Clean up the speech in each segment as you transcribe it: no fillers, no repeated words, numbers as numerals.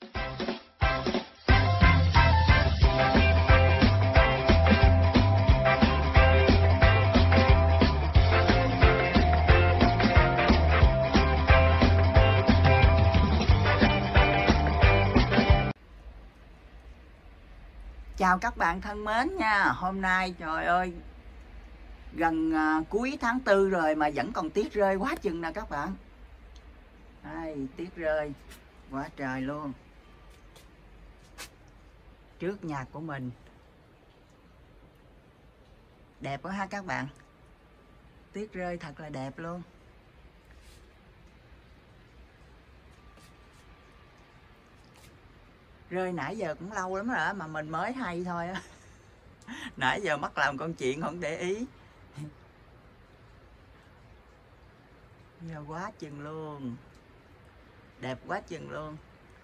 Chào các bạn thân mến nha. Hôm nay trời ơi, gần cuối tháng 4 rồi mà vẫn còn tuyết rơi quá chừng nè các bạn. Đây, tuyết rơi quá trời luôn. Trước nhà của mình. Đẹp quá ha các bạn. Tuyết rơi thật là đẹp luôn. Rơi nãy giờ cũng lâu lắm rồi mà mình mới hay thôi á. Nãy giờ mắc làm con chuyện không để ý. Giờ quá chừng luôn. Đẹp quá chừng luôn.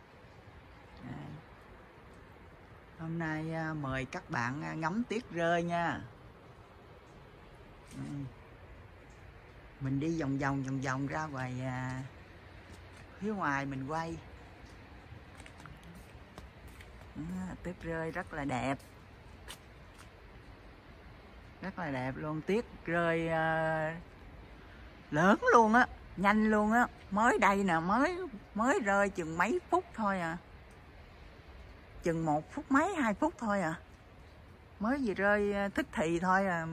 Hôm nay mời các bạn ngắm tuyết rơi nha. Mình đi vòng vòng ra ngoài phía ngoài mình quay. Tuyết rơi rất là đẹp. Rất là đẹp luôn. Tuyết rơi lớn luôn á, nhanh luôn á. Mới đây nè, mới rơi chừng mấy phút thôi à. Chừng 1 phút mấy 2 phút thôi à. Mới vừa rơi tức thì thôi à.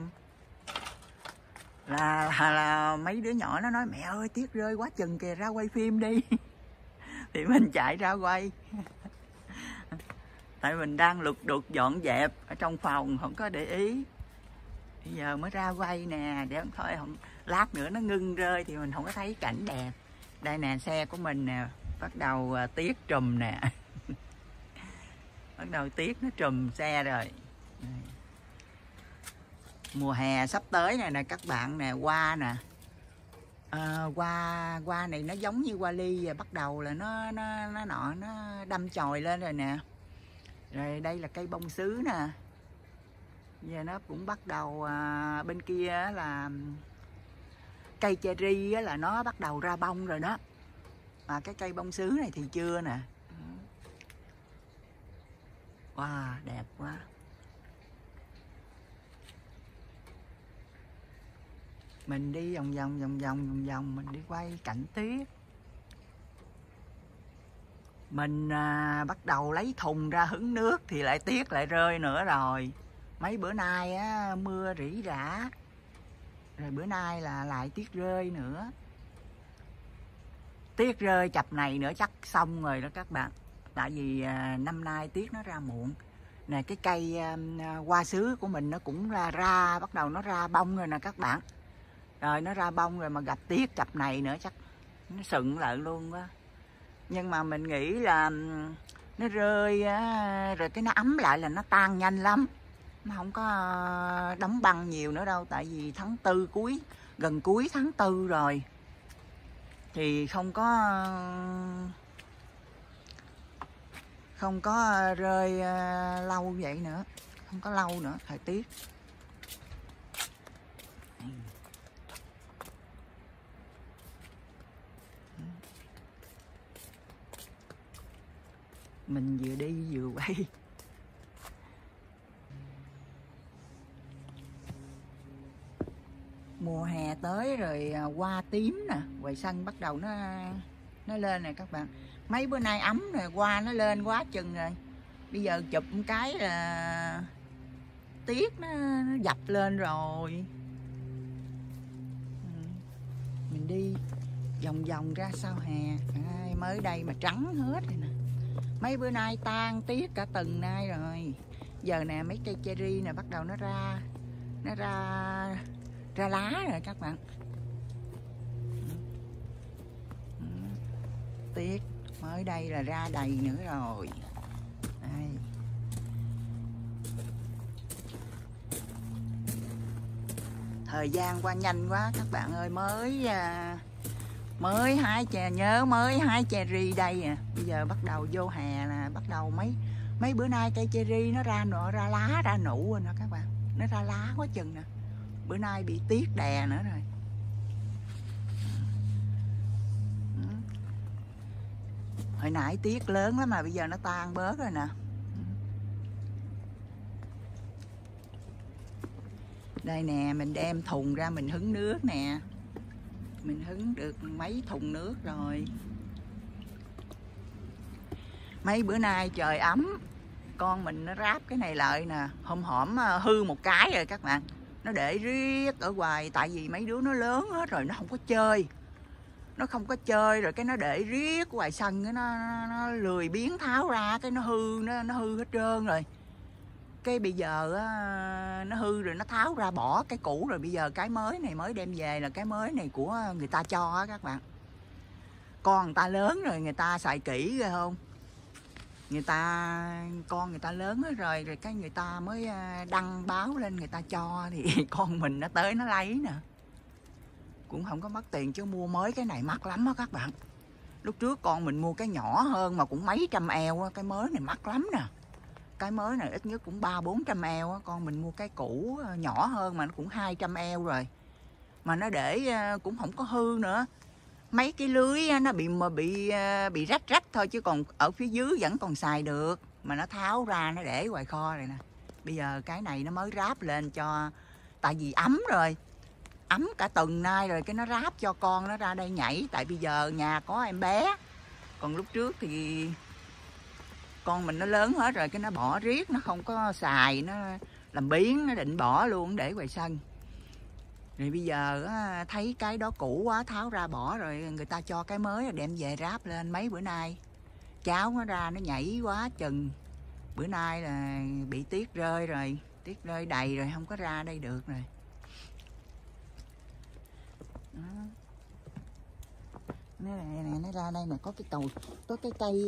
Là mấy đứa nhỏ nó nói mẹ ơi tuyết rơi quá chừng kìa, ra quay phim đi. Thì mình chạy ra quay. Tại mình đang lục đục dọn dẹp ở trong phòng không có để ý. Bây giờ mới ra quay nè, để thôi không lát nữa nó ngưng rơi thì mình không có thấy cảnh đẹp. Đây nè, xe của mình nè, bắt đầu tuyết trùm nè. Bắt đầu tuyết nó trùm xe rồi. Mùa hè sắp tới này nè các bạn nè, hoa nè. Hoa này nó giống như hoa ly, bắt đầu là nó đâm chồi lên rồi nè. Rồi đây là cây bông sứ nè. Giờ nó cũng bắt đầu bên kia là cây cherry là nó bắt đầu ra bông rồi đó. Mà cái cây bông sứ này thì chưa nè. Wow, đẹp quá. Mình đi vòng vòng mình đi quay cảnh tuyết. Mình bắt đầu lấy thùng ra hứng nước thì lại tuyết lại rơi nữa rồi. Mấy bữa nay á, mưa rỉ rả. Rồi bữa nay là lại tuyết rơi nữa. Tuyết rơi chập này nữa chắc xong rồi đó các bạn. Tại vì năm nay tuyết nó ra muộn. Nè cái cây hoa sứ của mình nó cũng ra bắt đầu nó ra bông rồi nè các bạn. Rồi nó ra bông rồi mà gặp tuyết chập này nữa chắc nó sựng lại luôn quá. Nhưng mà mình nghĩ là nó rơi rồi cái nó ấm lại là nó tan nhanh lắm. Nó không có đóng băng nhiều nữa đâu. Tại vì tháng 4 gần cuối tháng 4 rồi. Thì không có rơi lâu vậy nữa. Không có lâu nữa thời tiết. Mình vừa đi vừa quay. Mùa hè tới rồi, hoa tím nè, ngoài sân bắt đầu nó lên nè các bạn. Mấy bữa nay ấm rồi, hoa nó lên quá chừng rồi. Bây giờ chụp một cái là tuyết nó dập lên rồi. Mình đi vòng ra sau hè. Mới đây mà trắng hết rồi nè. Mấy bữa nay tan tuyết cả tuần nay rồi. Giờ nè mấy cây cherry nè bắt đầu nó ra lá rồi các bạn. Tuyết mới đây là ra đầy nữa rồi. Đây. Thời gian qua nhanh quá các bạn ơi. Mới hái cherry đây à. Bây giờ bắt đầu vô hè là bắt đầu mấy bữa nay cây cherry nó ra lá ra nụ rồi nè các bạn. Nó ra lá quá chừng nè. Bữa nay bị tuyết đè nữa rồi. Hồi nãy tiết lớn lắm mà bây giờ nó tan bớt rồi nè. Đây nè, mình đem thùng ra mình hứng nước nè. Mình hứng được mấy thùng nước rồi. Mấy bữa nay trời ấm, con mình nó ráp cái này lại nè. Hôm hổm hư một cái rồi các bạn. Nó để riết ở ngoài, tại vì mấy đứa nó lớn hết rồi, nó không có chơi. Nó không có chơi rồi cái nó để riết ngoài sân, nó lười biếng tháo ra, cái nó hư hết trơn rồi. Cái bây giờ nó hư rồi nó tháo ra bỏ cái cũ rồi, bây giờ cái mới này mới đem về là cái mới này của người ta cho các bạn. Con người ta lớn rồi người ta xài kỹ rồi không? Con người ta lớn hết rồi cái người ta mới đăng báo lên người ta cho thì con mình nó tới nó lấy nè. Cũng không có mất tiền chứ mua mới cái này mắc lắm á các bạn. Lúc trước con mình mua cái nhỏ hơn mà cũng mấy trăm eo á, cái mới này mắc lắm nè. Cái mới này ít nhất cũng 300-400 eo á, con mình mua cái cũ nhỏ hơn mà nó cũng 200 eo rồi. Mà nó để cũng không có hư nữa. Mấy cái lưới nó bị rách thôi chứ còn ở phía dưới vẫn còn xài được, mà nó tháo ra nó để ngoài kho này nè. Bây giờ cái này nó mới ráp lên cho, tại vì ấm rồi, ấm cả tuần nay rồi, cái nó ráp cho con nó ra đây nhảy. Tại bây giờ nhà có em bé, còn lúc trước thì con mình nó lớn hết rồi, cái nó bỏ riết, nó không có xài, nó làm biếng, nó định bỏ luôn để ngoài sân. Rồi bây giờ thấy cái đó cũ quá tháo ra bỏ rồi, người ta cho cái mới đem về ráp lên. Mấy bữa nay cháu nó ra nó nhảy quá chừng. Bữa nay là bị tiết rơi rồi, tiết rơi đầy rồi không có ra đây được rồi. Nó này nó ra đây mà có cái cầu, có cái cây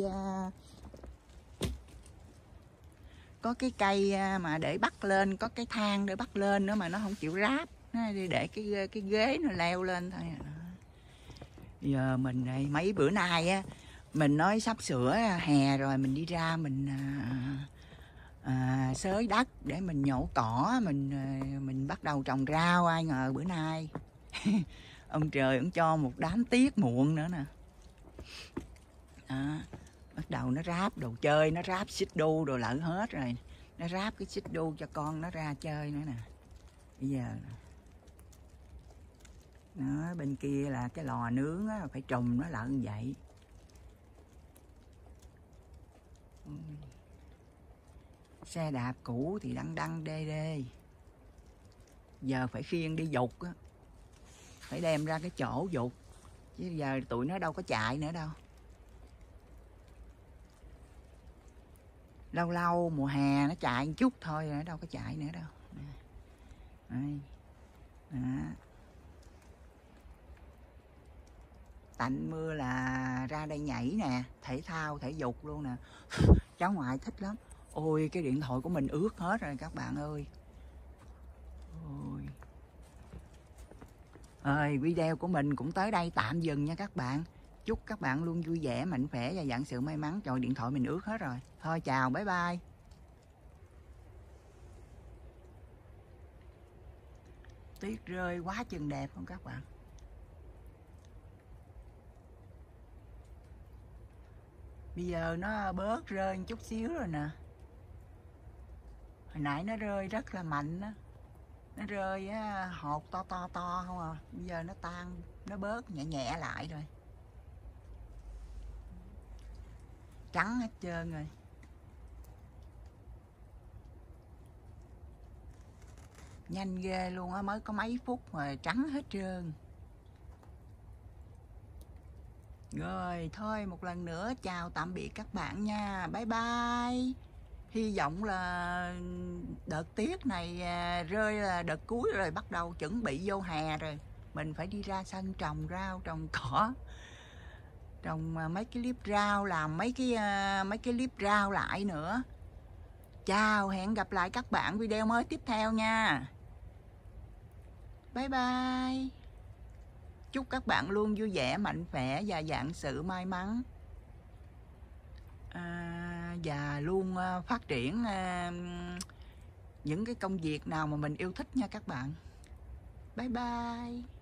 có cái cây mà để bắt lên, có cái thang để bắt lên nữa mà nó không chịu ráp. Nó để cái ghế nó leo lên thôi. Giờ mình đây mấy bữa nay á, mình nói sắp sửa hè rồi, mình đi ra mình xới đất để mình nhổ cỏ, mình bắt đầu trồng rau. Ai ngờ bữa nay ông trời ông cho một đám tiết muộn nữa nè. Bắt đầu nó ráp đồ chơi, nó ráp xích đu đồ lợn hết rồi. Nó ráp cái xích đu cho con nó ra chơi nữa nè. Bây giờ đó, bên kia là cái lò nướng á, phải trùng nó lợn vậy. Xe đạp cũ thì đăng đê đê. Giờ phải khiêng đi dục á, phải đem ra cái chỗ dục, chứ giờ tụi nó đâu có chạy nữa đâu. Lâu lâu mùa hè nó chạy một chút thôi, nó đâu có chạy nữa đâu. Đây. Đó. Tạnh mưa là ra đây nhảy nè, thể thao, thể dục luôn nè. Cháu ngoại thích lắm. Ôi cái điện thoại của mình ướt hết rồi các bạn ơi. Ôi. Video của mình cũng tới đây tạm dừng nha các bạn. Chúc các bạn luôn vui vẻ, mạnh khỏe và vạn sự may mắn. Trời, điện thoại mình ướt hết rồi. Thôi chào, bye bye. Tuyết rơi quá chừng đẹp không các bạn? Bây giờ nó bớt rơi một chút xíu rồi nè. Hồi nãy nó rơi rất là mạnh đó. Nó rơi hột to không à. Bây giờ nó tan, nó bớt nhẹ nhẹ lại rồi. Trắng hết trơn rồi. Nhanh ghê luôn á, mới có mấy phút mà trắng hết trơn. Rồi thôi một lần nữa chào tạm biệt các bạn nha. Bye bye. Hy vọng là đợt tiết này rơi là đợt cuối rồi, bắt đầu chuẩn bị vô hè rồi. Mình phải đi ra sân trồng rau, trồng cỏ, trồng mấy cái clip rau, làm mấy cái clip rau lại nữa. Chào, hẹn gặp lại các bạn video mới tiếp theo nha. Bye bye. Chúc các bạn luôn vui vẻ, mạnh khỏe và vạn sự may mắn. Và luôn phát triển những cái công việc nào mà mình yêu thích nha các bạn. Bye bye.